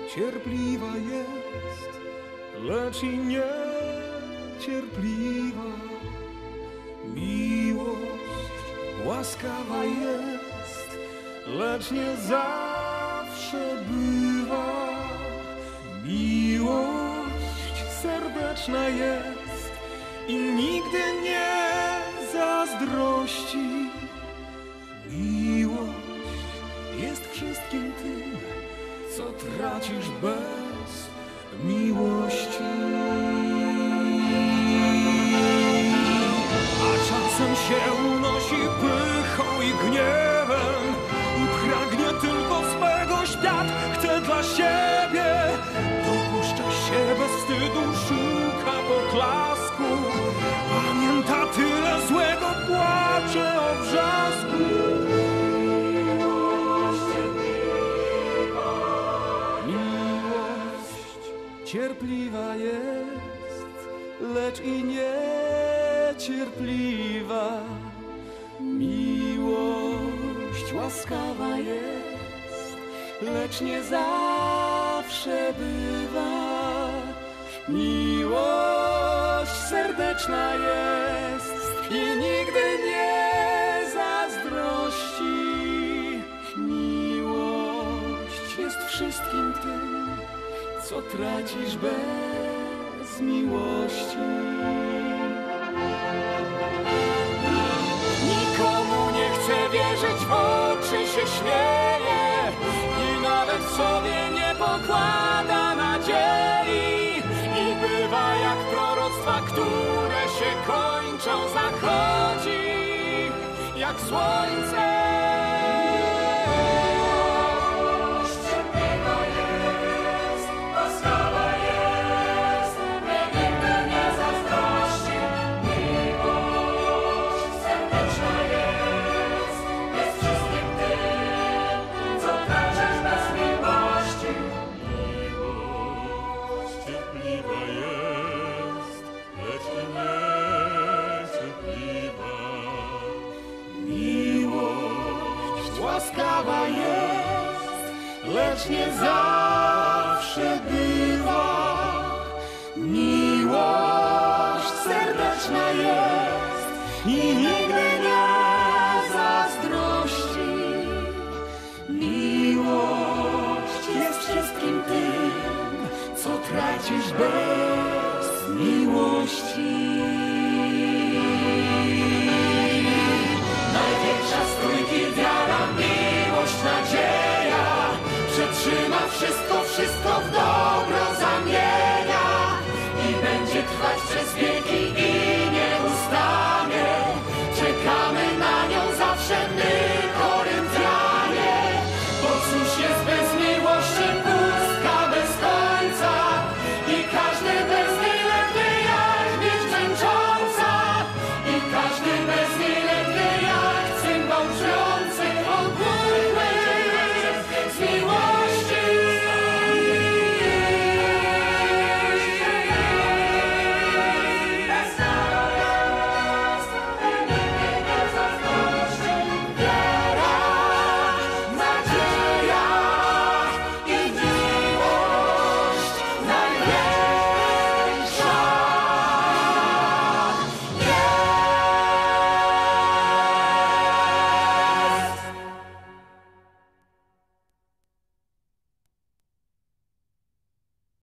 cierpliwa jest, lecz i niecierpliwa. Miłość łaskawa jest, lecz nie zawsze bywa. Miłość serdeczna jest i nigdy nie zazdrości. Miłość jest wszystkim tym, co tracisz bez miłości. A czasem się unosi pychą i gniewem i pragnie tylko swego świat, chce dla siebie. Dopuszcza się bez wstydu, szuka poklasku, pamięta tyle złego, płacze o brzasku. Cierpliwa jest, lecz i niecierpliwa. Miłość łaskawa jest, lecz nie zawsze bywa. Miłość serdeczna jest i nigdy nie zazdrości. Miłość jest wszystkim tym, co tracisz bez miłości. Nikomu nie chce wierzyć, w oczy się śmieje i nawet sobie nie pokłada nadziei. I bywa jak proroctwa, które się kończą, zachodzi jak słońce. Łaskawa jest, lecz nie zawsze bywa. Miłość serdeczna jest i nigdy nie zazdrości. Miłość jest wszystkim tym, co tracisz bez